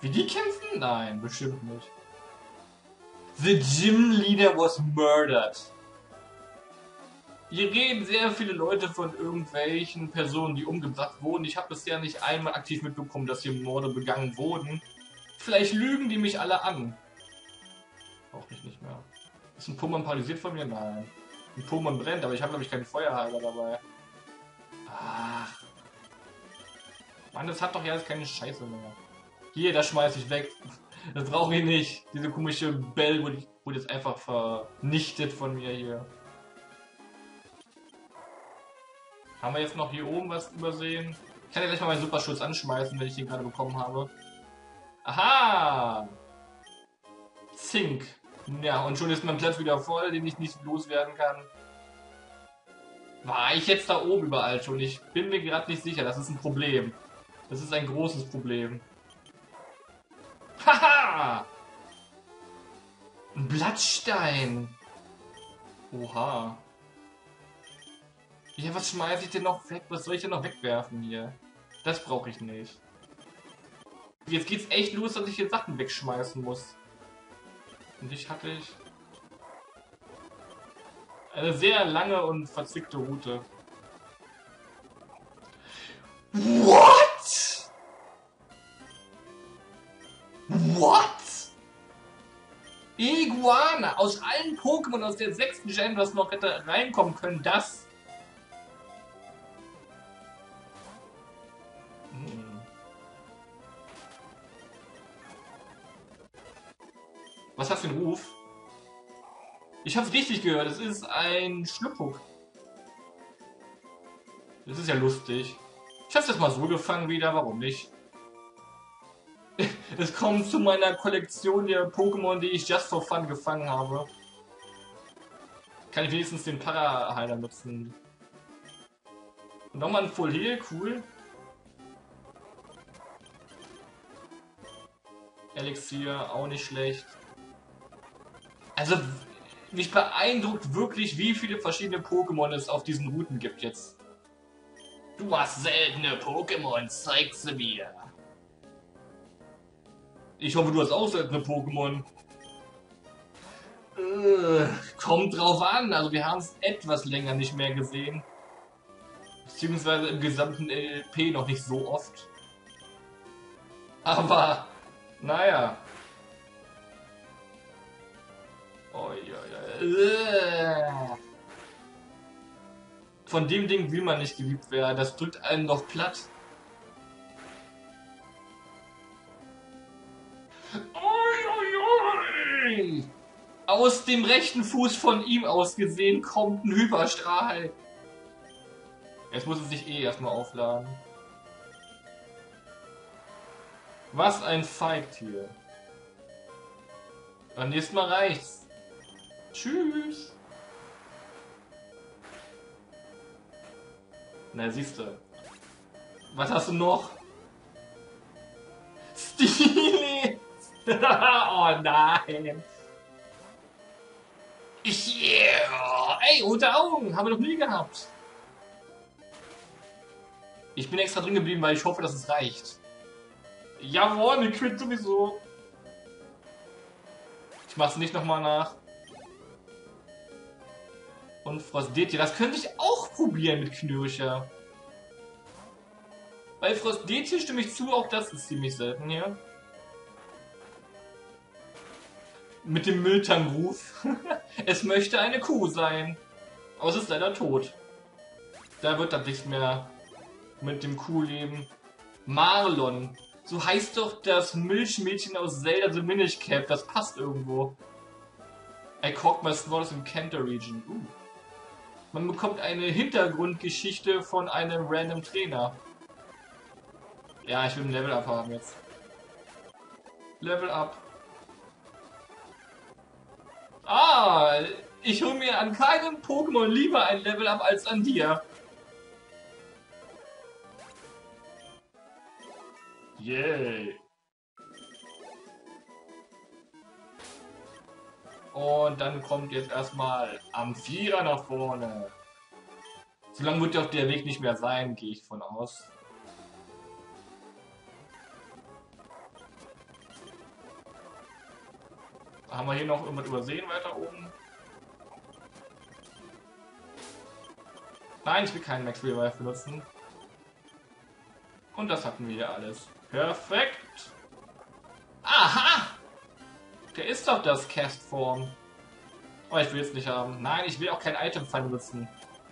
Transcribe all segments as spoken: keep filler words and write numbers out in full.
Wie die kämpfen? Nein, bestimmt nicht. The gym leader was murdered. Hier reden sehr viele Leute von irgendwelchen Personen, die umgebracht wurden. Ich habe bisher nicht einmal aktiv mitbekommen, dass hier Morde begangen wurden. Vielleicht lügen die mich alle an. Brauche ich nicht mehr. Ist ein Pokémon paralysiert von mir? Nein. Ein Pokémon brennt, aber ich habe glaube ich keinen Feuerhalter dabei. Ach. Mann, das hat doch jetzt keine Scheiße mehr. Hier, das schmeiß ich weg. Das brauche ich nicht. Diese komische Bell wurde, wurde jetzt einfach vernichtet von mir hier. Haben wir jetzt noch hier oben was übersehen? Ich kann ja gleich mal meinen Superschutz anschmeißen, wenn ich den gerade bekommen habe. Aha! Zink. Ja, und schon ist mein Platz wieder voll, den ich nicht loswerden kann. War ich jetzt da oben überall schon? Ich bin mir gerade nicht sicher. Das ist ein Problem. Das ist ein großes Problem. Haha! Ein Blattstein. Oha. Ja, was schmeiße ich denn noch weg? Was soll ich denn noch wegwerfen hier? Das brauche ich nicht. Jetzt geht's echt los, dass ich hier Sachen wegschmeißen muss. Und ich hatte ich eine sehr lange und verzwickte Route. What? What? Iguana! Aus allen Pokémon aus der sechsten Gen, was noch hätte reinkommen können, das. Hm. Was hat für einen Ruf? Ich hab's richtig gehört, es ist ein Schluppuck. Das ist ja lustig. Ich hab's jetzt mal so gefangen wieder, warum nicht? Es kommt zu meiner Kollektion der Pokémon, die ich just for fun gefangen habe. Kann ich wenigstens den Para-Heiler nutzen. Und nochmal ein Full Heal, cool. Elixier, auch nicht schlecht. Also, mich beeindruckt wirklich, wie viele verschiedene Pokémon es auf diesen Routen gibt jetzt. Du hast seltene Pokémon, zeig sie mir. Ich hoffe, du hast auch seltene Pokémon. Äh, kommt drauf an, also wir haben es etwas länger nicht mehr gesehen. Beziehungsweise im gesamten L P noch nicht so oft. Aber, naja. Oh, ja, ja. Von dem Ding will man nicht geliebt werden, das drückt einen noch platt. Aus dem rechten Fuß von ihm aus gesehen kommt ein Hyperstrahl. Jetzt muss es sich eh erstmal aufladen. Was ein Feigtier. Beim nächsten Mal reicht's. Tschüss. Na, siehste. Was hast du noch? Stile! Oh nein! Yeah. Ey, rote Augen! Haben wir noch nie gehabt. Ich bin extra drin geblieben, weil ich hoffe, dass es reicht. Jawohl, mit Crit sowieso. Ich mach's nicht nochmal nach. Und Frostdetje, das könnte ich auch probieren mit Knirscher. Bei Frostdetje stimme ich zu, auch das ist ziemlich selten hier. Mit dem Mülltannenruf. Es möchte eine Kuh sein. Aber es ist leider tot. Da wird dann nichts mehr mit dem Kuhleben. Marlon. So heißt doch das Milchmädchen aus Zelda the Minish Cap. Das passt irgendwo. I caught my sword in Kanto Region. Uh. Man bekommt eine Hintergrundgeschichte von einem random Trainer. Ja, ich will ein Level Up haben jetzt. Level Up. Ah, ich hole mir an keinem Pokémon lieber ein Level Up als an dir. Yay. Und dann kommt jetzt erstmal Amphira nach vorne. So lange wird ja auch der Weg nicht mehr sein, gehe ich von aus. Haben wir hier noch irgendwas übersehen weiter oben? Nein, ich will keinen Max Revive benutzen. Und das hatten wir hier alles. Perfekt. Aha! Der ist doch das Cast-Form. Oh, ich will es nicht haben. Nein, ich will auch kein Item-Fall benutzen.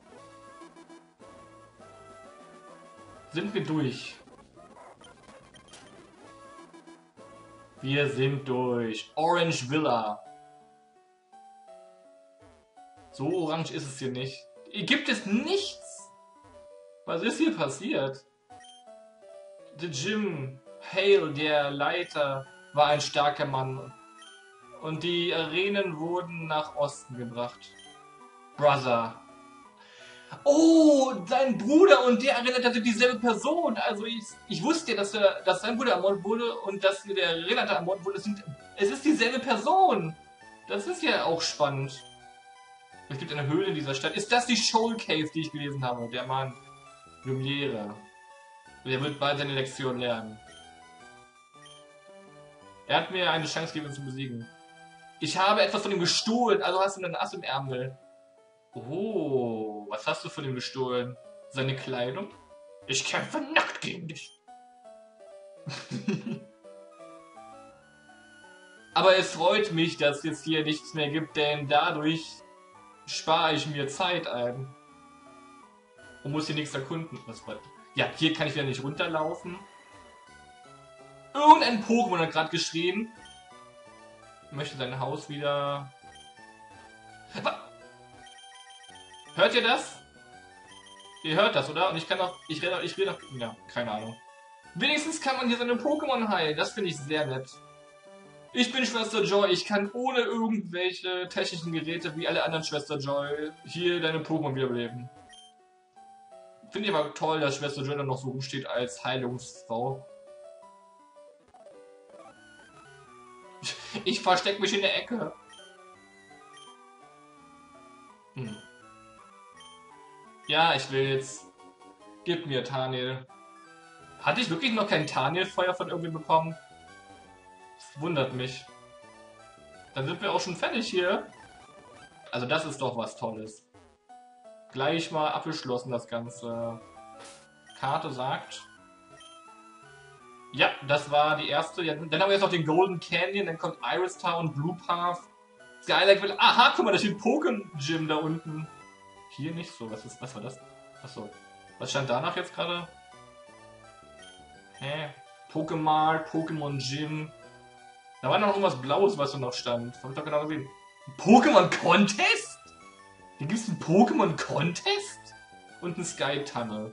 Sind wir durch? Wir sind durch. Orange Villa. So orange ist es hier nicht. Hier gibt es nichts. Was ist hier passiert? The Jim Hale, der Leiter, war ein starker Mann. Und die Arenen wurden nach Osten gebracht. Brother. Oh, sein Bruder und der erinnert sich dieselbe Person. Also ich, ich wusste ja, dass, er, dass sein Bruder ermordet wurde und dass der Renate ermordet wurde. Es, sind, es ist dieselbe Person. Das ist ja auch spannend. Es gibt eine Höhle in dieser Stadt. Ist das die Shoal Cave, die ich gelesen habe? Der Mann. Lumiere. Der wird bald seine Lektion lernen. Er hat mir eine Chance gegeben, ihn zu besiegen. Ich habe etwas von ihm gestohlen, also hast du einen Ass im Ärmel. Oh, was hast du von ihm gestohlen? Seine Kleidung? Ich kämpfe nackt gegen dich. Aber es freut mich, dass es jetzt hier nichts mehr gibt, denn dadurch spare ich mir Zeit ein. Und muss hier nichts erkunden. Was war? Ja, hier kann ich wieder nicht runterlaufen. Irgendein Pokémon hat gerade geschrien. Möchte sein Haus wieder... Was? Hört ihr das? Ihr hört das, oder? Und ich kann auch... Ich rede ich rede auch... Ja, keine Ahnung. Wenigstens kann man hier seine Pokémon heilen. Das finde ich sehr nett. Ich bin Schwester Joy. Ich kann ohne irgendwelche technischen Geräte wie alle anderen Schwester Joy hier deine Pokémon wiederbeleben. Finde ich aber toll, dass Schwester Joy dann noch so rumsteht als Heilungsfrau. Ich verstecke mich in der Ecke. Hm. Ja, ich will jetzt... Gib mir Taniel. Hatte ich wirklich noch kein Taniel-Feuer von irgendwie bekommen? Das wundert mich. Dann sind wir auch schon fertig hier. Also das ist doch was Tolles. Gleich mal abgeschlossen das Ganze. Karte sagt... Ja, das war die erste. Ja, dann haben wir jetzt noch den Golden Canyon, dann kommt Iris Town, Blue Path. Skylake will... Aha, guck mal, da steht Pokémon Gym da unten. Hier nicht so. Was ist, was war das? Achso. Was stand danach jetzt gerade? Hä? Pokémon, Pokémon Gym. Da war noch irgendwas Blaues, was da noch stand. Hab ich doch genau gesehen. Pokémon Contest? Hier gibt es einen Pokémon Contest? Und einen Sky Tunnel.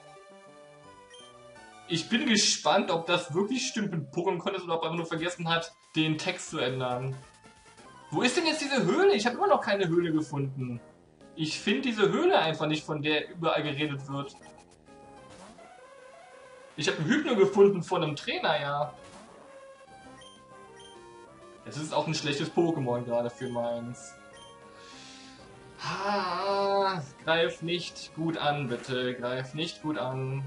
Ich bin gespannt, ob das wirklich stimmt mit Pokémon Contest oder ob er einfach nur vergessen hat, den Text zu ändern. Wo ist denn jetzt diese Höhle? Ich habe immer noch keine Höhle gefunden. Ich finde diese Höhle einfach nicht, von der überall geredet wird. Ich habe einen Hypno gefunden von einem Trainer, ja. Es ist auch ein schlechtes Pokémon gerade für meins. Ah, greif nicht gut an, bitte. Greif nicht gut an.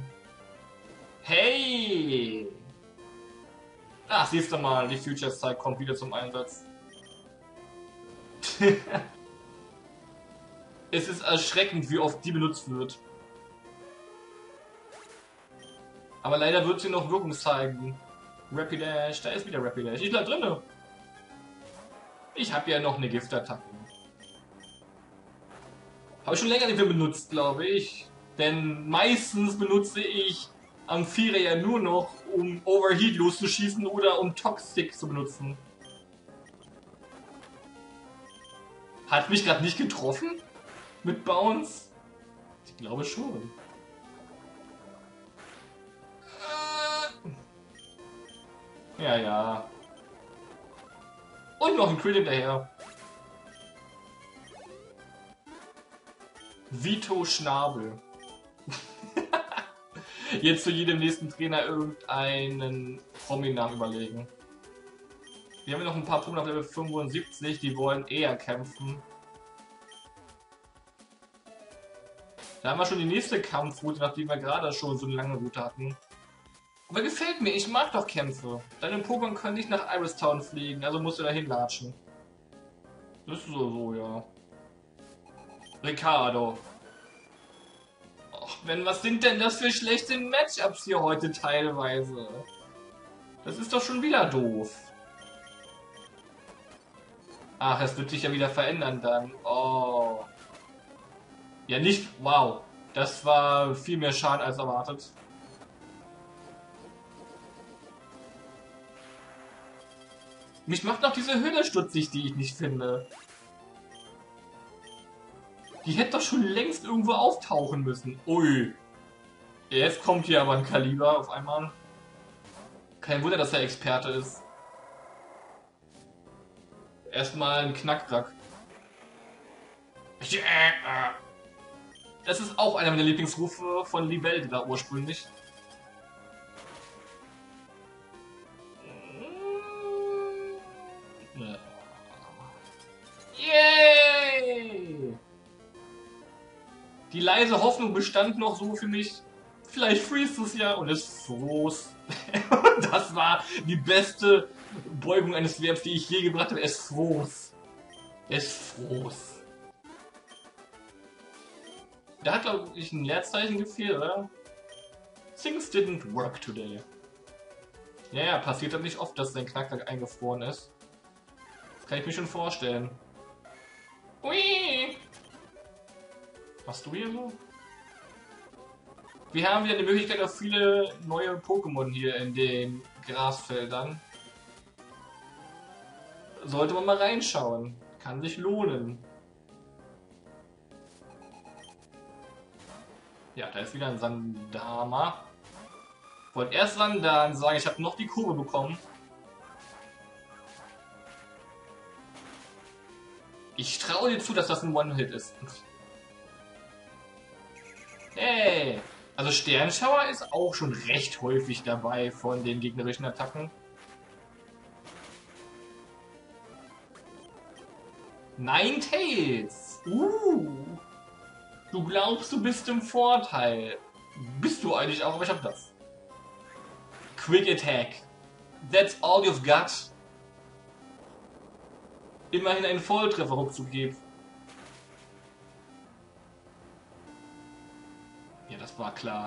Hey! Ach, siehst du mal, die Futures-Zeit kommt wieder zum Einsatz. Es ist erschreckend, wie oft die benutzt wird. Aber leider wird sie noch Wirkung zeigen. Rapidash, da ist wieder Rapidash. Ich bleib drinne. Ich habe ja noch eine Giftattacke. Habe ich schon länger nicht mehr benutzt, glaube ich. Denn meistens benutze ich Amphira ja nur noch, um Overheat loszuschießen oder um Toxic zu benutzen. Hat mich gerade nicht getroffen? Mit Bounce? Ich glaube schon. Ja, ja. Und noch ein Crit hinterher. Vito Schnabel. Jetzt zu jedem nächsten Trainer irgendeinen Promi-Namen überlegen. Wir haben noch ein paar Punkte auf Level fünfundsiebzig, die wollen eher kämpfen. Da haben wir schon die nächste Kampfroute, nachdem wir gerade schon so eine lange Route hatten. Aber gefällt mir, ich mag doch Kämpfe. Deine Pokémon können nicht nach Iris Town fliegen, also musst du dahin latschen. Das ist so, so, ja. Ricardo. Och, wenn, was sind denn das für schlechte Matchups hier heute teilweise? Das ist doch schon wieder doof. Ach, es wird sich ja wieder verändern dann. Oh. Ja, nicht. Wow. Das war viel mehr Schaden als erwartet. Mich macht noch diese Hülle stutzig, die ich nicht finde. Die hätte doch schon längst irgendwo auftauchen müssen. Ui. Jetzt kommt hier aber ein Kaliber auf einmal. Kein Wunder, dass er Experte ist. Erstmal ein Knackrack. Das ist auch einer meiner Lieblingsrufe von Libelle da ursprünglich. Yay! Die leise Hoffnung bestand noch so für mich. Vielleicht freest es ja und es froß. Das war die beste Beugung eines Verbs, die ich je gebracht habe. Es froß. Es froß. Da hat, glaube ich, ein Leerzeichen gefehlt, oder? Things didn't work today. Ja, ja, passiert dann nicht oft, dass dein Knacktrack eingefroren ist. Das kann ich mir schon vorstellen. Ui! Was du hier so? Wir haben wieder die Möglichkeit auf viele neue Pokémon hier in den Grasfeldern. Sollte man mal reinschauen. Kann sich lohnen. Ja, da ist wieder ein Sandama. Ich wollte erst Sandan sagen, ich habe noch die Kurve bekommen. Ich traue dir zu, dass das ein One-Hit ist. Hey! Also Sternschauer ist auch schon recht häufig dabei von den gegnerischen Attacken. Ninetales! Uh! Du glaubst, du bist im Vorteil. Bist du eigentlich auch, aber ich hab das. Quick Attack. That's all you've got. Immerhin einen Volltreffer rumzugeben. Ja, das war klar.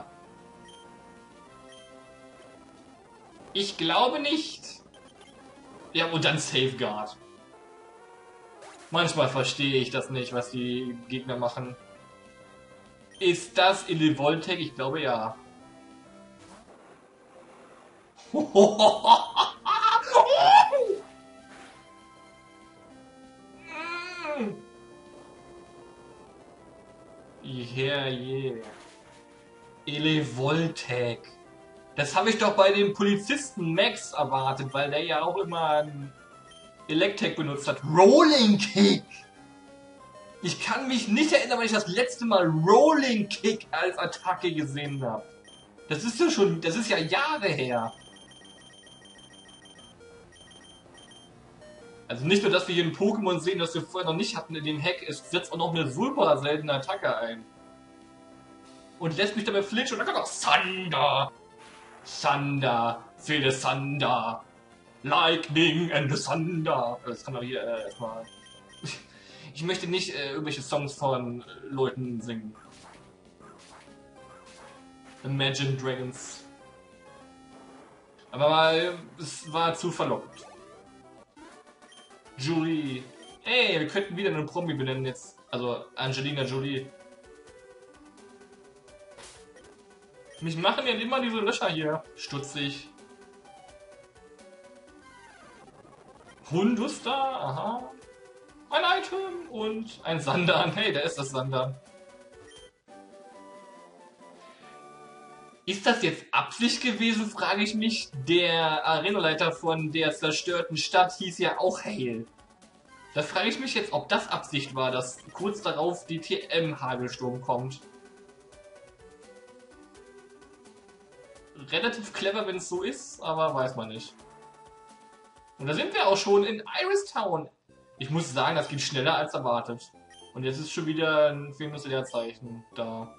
Ich glaube nicht. Ja, und dann Safeguard. Manchmal verstehe ich das nicht, was die Gegner machen. Ist das Elevoltec? Ich glaube ja. Yeah, yeah. Elevoltec. Das habe ich doch bei dem Polizisten Max erwartet, weil der ja auch immer ein Electek benutzt hat. Rolling Kick! Ich kann mich nicht erinnern, wann ich das letzte Mal Rolling Kick als Attacke gesehen habe. Das ist ja schon, das ist ja Jahre her. Also nicht nur, dass wir hier ein Pokémon sehen, das wir vorher noch nicht hatten in dem Hack, es setzt auch noch eine super seltene Attacke ein. Und lässt mich dabei flinchen und dann kommt noch Thunder. Thunder, feel the Thunder. Lightning and the Thunder. Das kann doch hier äh, erstmal. Ich möchte nicht äh, irgendwelche Songs von äh, Leuten singen. Imagine Dragons. Aber mal, es war zu verlockend. Julie. Ey, wir könnten wieder einen Promi benennen jetzt. Also Angelina Jolie. Mich machen ja immer diese Löcher hier stutzig. Hunduster, aha. Ein Item und ein Sandan. Hey, da ist das Sandan. Ist das jetzt Absicht gewesen, frage ich mich. Der Arenaleiter von der zerstörten Stadt hieß ja auch Hail. Da frage ich mich jetzt, ob das Absicht war, dass kurz darauf die T M-Hagelsturm kommt. Relativ clever, wenn es so ist, aber weiß man nicht. Und da sind wir auch schon in Iris Town. Ich muss sagen, das geht schneller als erwartet. Und jetzt ist schon wieder ein fehlendes Leerzeichen da.